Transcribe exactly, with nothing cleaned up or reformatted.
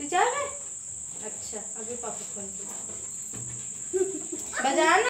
Recharge है। अच्छा अभी पापा फोन किया बजाना।